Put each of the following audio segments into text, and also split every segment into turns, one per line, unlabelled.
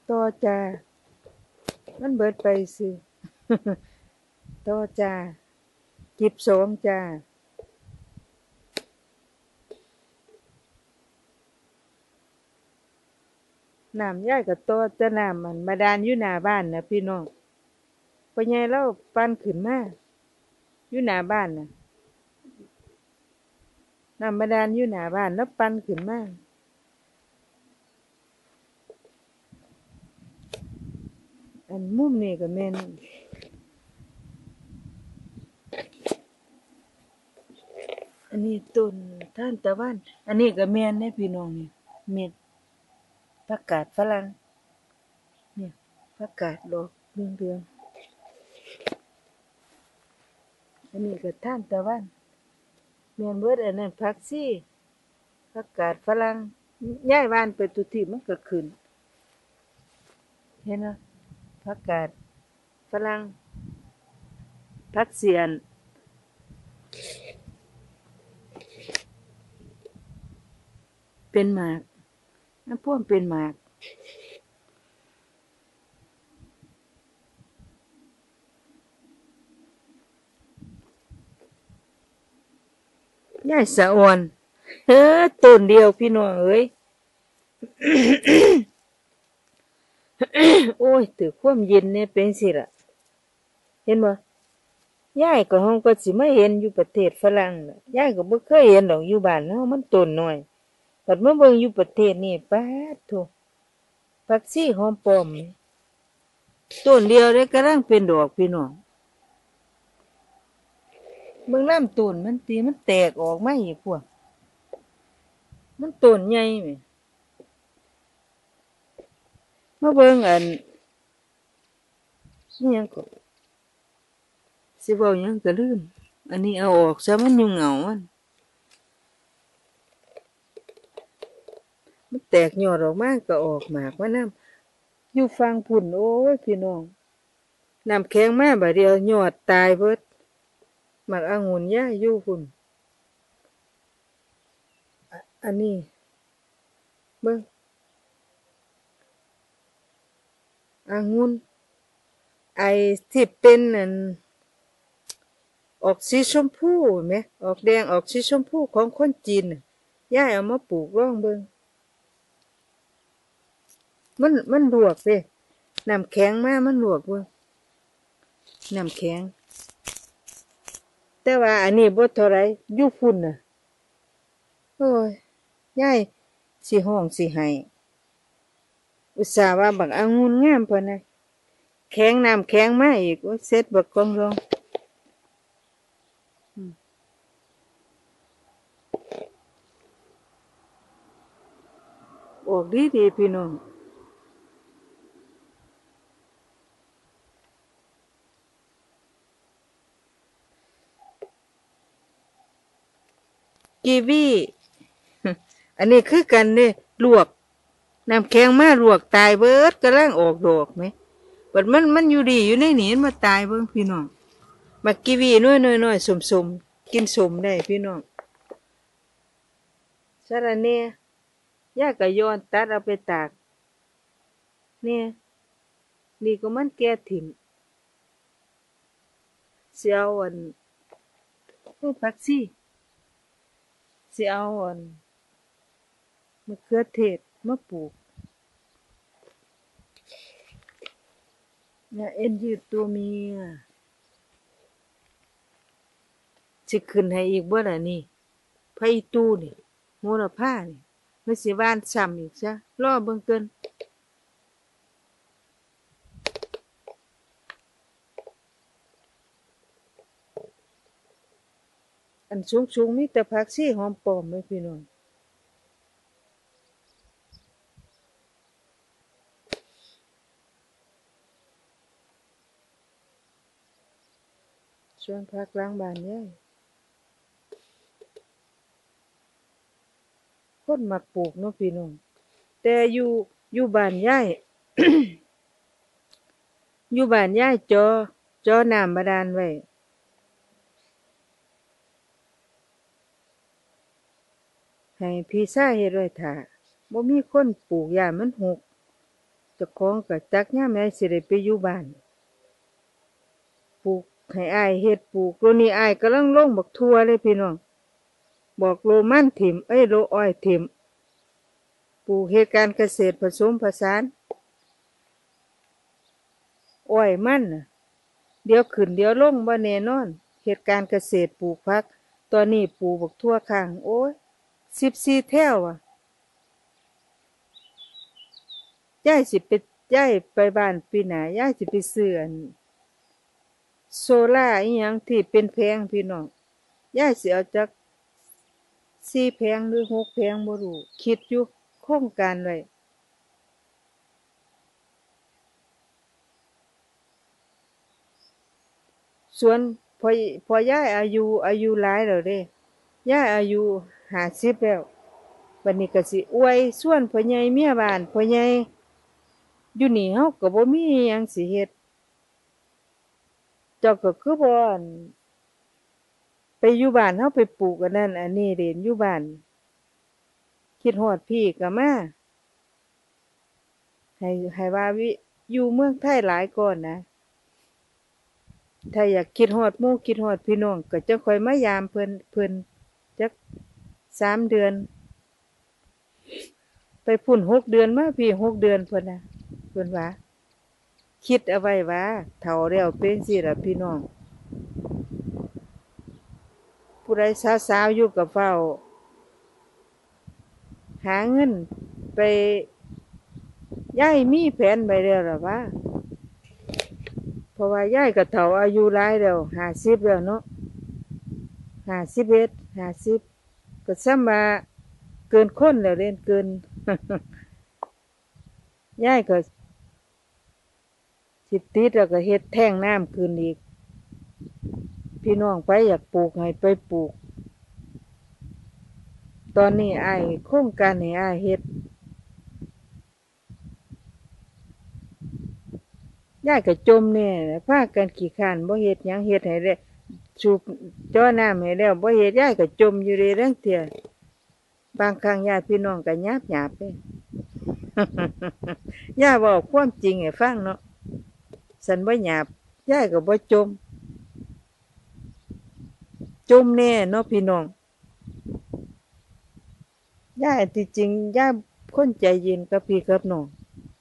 ต่อจ้ามันเบิดไปสิต่อจ้ากิบสองจ้าน้ำยายก็ต่อแต่น้ำมันบาดาลอยู่หน้าบ้านน่ะพี่น้องพ่อใหญ่เราปั่นขึ้นมาอยู่หน้าบ้านน่ะน้ำบาดาลอยู่หน้าบ้านแล้วปั่นขึ้นมาอันมุมนี้ก็แม่นอันนี้ต้นทานตะวันอันนี้ก็แม่นเด้พี่น้องนี่เม็ดผักกาดฝรั่งเนี่ยผักกาดดอกเรืองๆอันนี้ก็ทานตะวันแม่นเบิดอันนั้นผักชีผักกาดฝรั่งย้ายบ้านไปทุกที่มันก็ขึ้นเห็นบ่ผักกาดฝรั่งผักเสียนเป็นหมากน้ำพ่วงเป็นหมากยายสะอ่อนต้นเดียวพี่น้องเอ้ย โอ้ยถือความเย็นเนี่ยเป็นสิล่ะเห็นบ่ยายก็ห้องก็สิมาเห็นอยู่ประเทศฝรั่งน่ะยายก็บ่เคยเห็นดอกอยู่บ้านเฮามันต้นน้อยบัดมาเบิ่งอยู่ประเทศนี้ป๊าดโธผักชีหอมป้อมนี่ต้นเดียวเลยกำลังเป็นดอกพี่น้องเบิ่งลำต้นมันติมันแตกออกมาอีกพวกมันต้นใหญ่แหมมาเบิ่งอันอิหยังก็สิเว้าหยังก็ลืมอันนี้เอาออกซะมันอยู่เหงามันแตกยอดออกมาก็ออกหมากมานำอยู่ฝั่งพุ่นโอ้ยพี่น้องน้ำแข็งมาบัดเดียวยอดตายเบิดหมากองุ่นยายอยู่พุ่นอันนี้เบิ่งองุ่นไอ้ที่เป็นนั่นออกสีชมพูแหมออกแดงออกสีชมพูของคนจีนน่ะยายเอามาปลูกลองเบิ่งมันลวกเด้น้ำแข็งมามันลวกเบิ่งน้ำแข็งแต่ว่าอันนี้บ่เท่าไรอยู่พุ่นน่ะโอ้ยยายสิห้องสิให้อุตส่าห์ว่าบักองุ่นงามพะนะแข็งน้ำแข็งมาอีกโอ้ยเสร็จบักกองรองออกดีๆพี่น้องกีวีอันนี้คือกันเด้ลวกน้ำแข็งมาลวกตายเบิดกำลังออกดอกไหมบัดมันอยู่ดีอยู่ในนี้มันมาตายเบิ่งพี่น้องมักกีวีน้อยๆสมๆกินสมได้พี่น้องสะระแหน่ย่าก็ย้อนตัดเอาไปตากเนี่ยนี่ก็มันแก่ถิ่มสิเอาอันผักชีสิเอาอันมะเขือเทศมาปลูกเนี่ยเอ็นยืดตัวเมียสิขึ้นให้อีกบ่ล่ะนี่ไผตู้นี่โหระพานี่มันสิหว่านซ้ำอีกซะรอเบิ่งเกินอันสูงๆมีแต่ผักชีหอมป้อมเด้อพี่น้องส่วนผักหลังบ้านยายคนมักปลูกเนาะพี่น้องแต่อยู่บ้านยาย อยู่บ้านยายจ่อน้ำบาดาลไว้ให้พี่ชายเฮ็ดไว้ท่าบ่มีคนปลูกย้านมันหกเจ้าของก็จักยามใดสิได้ไปอยู่บ้านปลูกให้อ้ายเฮ็ดปลูกโลนี้อ้ายกำลังลงบักทั่วเลยพี่น้องบอกโลมันถิ่มโลอ้อยถิ่มปลูกเฮ็ดการเกษตรผสมผสานอ้อยมันน่ะเดี๋ยวขึ้นเดี๋ยวลงบ่แน่นอนเฮ็ดการเกษตรปลูกผักตอนนี้ปลูกบักทั่วข้างโอ้ย14แถวอะย้ายสิไปย้ายไปบ้านปีหน้าย้ายสิไปซื้อโซล่าอีหยังที่เป็นแผงพี่น้องย้ายสิเอาจัก4แผงหรือ6แผงบ่รู้คิดอยู่โครงการไว้ส่วนพอย่ายอายุหลายแล้วเด้ย่ายอายุ50แล้วบัดนี้ก็สิอวยส่วนพ่อใหญ่เมียบ้านพ่อใหญ่อยู่นี่เฮาก็บ่มีหยังสิเฮ็ดเจ้าก็คือบ่อั่นไปอยู่บ้านเฮาไปปลูกอันนั้นอันนี้เด่นอยู่บ้านคิดฮอดพี่ก็มาให้ว่าอยู่เมืองไทยหลายก่อนนะถ้าอยากคิดฮอดหมู่คิดฮอดพี่น้องก็จังค่อยมายามเพิ่นจัก3 เดือนไปพุ่น6 เดือนมาพี่6 เดือนพุ่นน่ะเพิ่นว่าคิดเอาไว้ว่าเฒ่าแล้วเป็นจั่งซี้ล่ะพี่น้องผู้ใดสาวๆอยู่ก็เฝ้าหาเงินไปยายมีแผนไว้แล้วล่ะว่าเพราะว่ายายก็เฒ่าอายุหลายแล้ว50แล้วเนาะ51 50ก็ส่ำว่าเกินคนแล้วเด้เกินยายก็สิติดแล้วก็เฮ็ดแท้งน้ำขึ้นอีกพี่น้องไปอยากปลูกให้ไปปลูกตอนนี้อ้ายโครงการให้อ้ายเฮ็ดยายก็จมแน่พากันขี้คร้านบ่เฮ็ดหยังเฮ็ดให้ได้สูบจ่อน้ำให้แล้วบ่เฮ็ดยายก็จมอยู่เดะลางเที่ยบางครั้งญาติพี่น้องก็หยาบๆเด้ยายเว้าความจริงให้ฟังเนาะซั้นบ่หยาบยายก็บ่จมแน่เนาะพี่น้องยายที่จริงยายคนใจเย็นกับพี่กับน้อง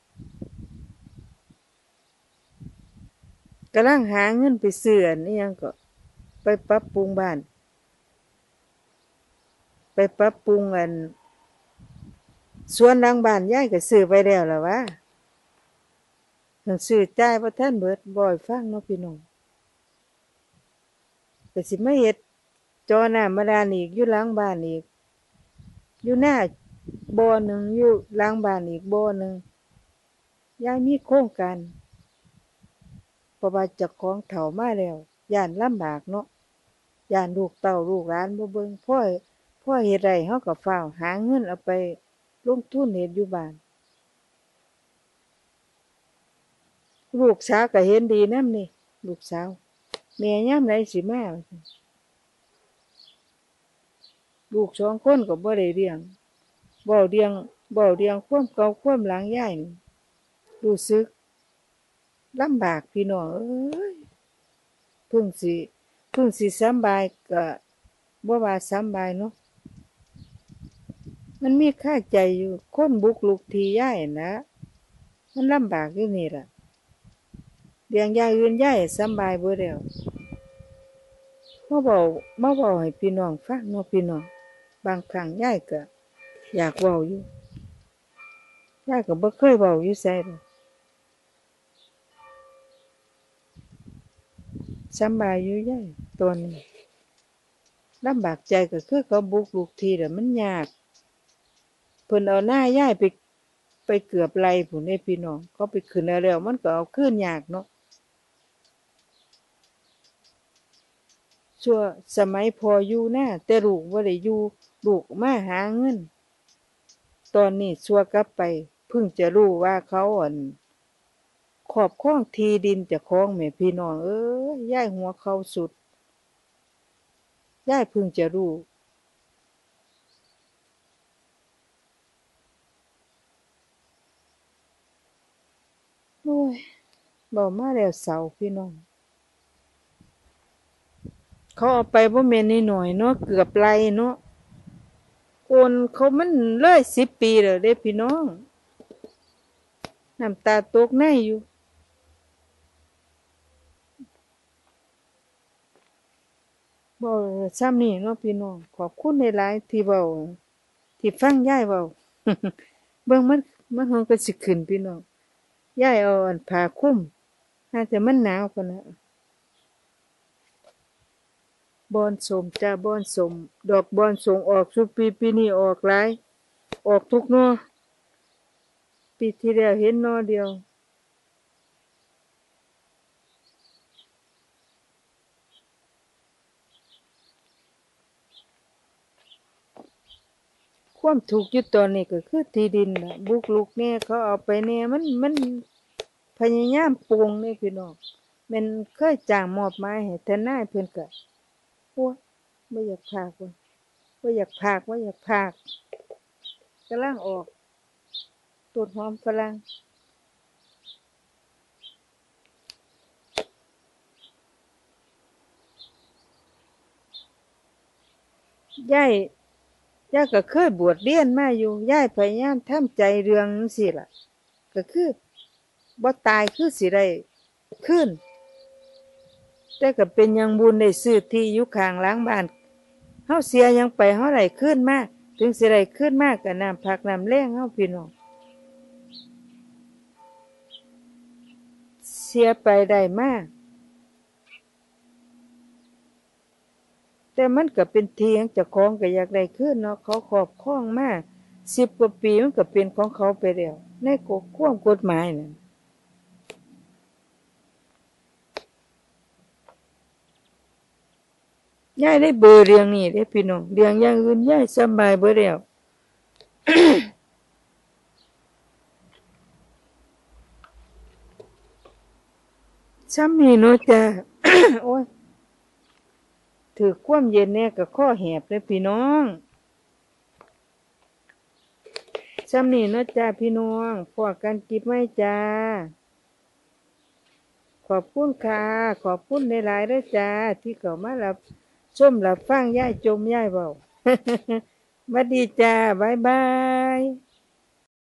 กำลังหาเงินไปซื้ออันอิหยังก็ไปปรับปรุงบ้านไปปรับปรุงสวนหลังบ้านยายก็ซื้อไว้แล้วล่ะวะเพิ่งซื้อจ่ายบ่ทันเบิดบ่ให้ฟังเนาะพี่น้องก็สิมาเฮ็ดจ่อน้ำบาดาลอีกอยู่หลังบ้านอีกอยู่หน้าบ่อหนึ่งอยู่หลังบ้านอีกบ่อหนึ่งยายมีโครงการเพราะว่าเจ้าของเฒ่ามาแล้วย้านลำบากเนาะย้านลูกเต้าลูกหลานบ่เบิ่งพอเฮ็ดได้เราก็ฟ้าวหาเงินเอาไปลงทุนเฮ็ดอยู่บ้านลูกสาวก็เห็นดีนำนี่ลูกสาวแม่ยามใดสิมาว่าซั่นลูก2 คนก็บ่ได้เลี้ยงเว้าเรื่องความเก่าความหลังยายนี่รู้สึกลำบากพี่น้องเอ้ยเพิ่งสิเพิ่งสิสำบายก็บ่ว่าสำบายเนาะมันมีคาใจอยู่คนบุกรุกที่ยายนั่นล่ะมันลำบากอยู่นี่ล่ะเรื่องอย่างอื่นยายสำบายเบิดแล้วมาเว้าให้พี่น้องฟังเนาะพี่น้องบางครั้งยายก็อยากเว้าอยู่ยายก็บ่เคยเว้าอยู่ไสดอกสำบายอยู่ยายตอนนี้ลำบากใจก็คือเขาบุกรุกที่แล้วมันยากเพิ่นเอานายายไปเกือบไร่พู้นเด้พี่น้องเขาไปขึ้นเอาแล้วมันก็เอาคืนยากเนาะชั่วสมัยพ่ออยู่นาแต่ลูกบ่ได้อยู่ลูกมาหาเงินตอนนี้ซั่วกลับไปเพิ่งจะรู้ว่าเขาครอบครองที่ดินเจ้าของแหมพี่น้องเอ้ยยายหัวเข่าสุดยายเพิ่งจะรู้โอ้ยเว้ามาแล้วเศร้าพี่น้องเขาเอาไปบ่แม่นน้อยๆเนาะเกือบไร่เนาะโอนเขามันเลย10 ปีแล้วเด้พี่น้องน้ำตาตกในอยู่เว้าส่ำนี้เนาะพี่น้องขอบคุณหลายๆที่เว้าที่ฟังยายเว้าเบิ่งมันเฮิงก็สิขึ้นพี่น้องยายเอาอันผ้าคลุมน่าจะมันหนาวพุ่นน่ะบอนส้มจ้าบอนส้มดอกบอนส้มออกซุปีปีนี้ออกหลายออกทุกหน่อปีที่แล้วเห็นหน่อเดียวความทุกข์อยู่ตอนนี้ก็คือที่ดินน่ะบุกรุกแหน่เขาเอาไปแหน่มันพยายามโปงเด้พี่น้องแม่นเคยจ้างมอบหมายให้ทนายเพิ่นก็โอ๊ยบ่อยากพากว่ะบ่อยากพากบ่อยากพากกำลังออกต้นหอมฝรั่งยายยายก็เคยบวชเรียนมาอยู่ยายพยายามทำใจเรื่องจั่งซี้ล่ะก็คือบ่ตายคือสิได้คืนแต่ก็เป็นหยังบุญได้ซื้อที่อยู่ข้างหลังบ้านเฮาเสียหยังไปเฮาได้คืนมาถึงสิได้คืนมาก็น้ำพักน้ำแรงเฮาพี่น้องเสียไปได้มาแต่มันก็เป็นที่ของเจ้าของก็อยากได้คืนเนาะเขาครอบครองมา10 กว่า ปีมันก็เป็นของเขาไปแล้วในความกฎหมายนั่นยายได้เบอร์เรื่องนี้เด้พี่น้องเรื่องอย่างอื่นยายสำบายเบิดแล้วซ้ำนี่เนาะจ้า โอ้ยถือความเย็นแน่ก็ข้อแหบเลยพี่น้องซ้ำนี่เนาะจ้าพี่น้องพอกันกิบไม้จ้าขอบคุณค่ะขอบคุณหลายๆเด้อจ้าที่เข้ามารับชมรับฟังยายจมยายเว้า หวัดดีจ้าบ๊ายบาย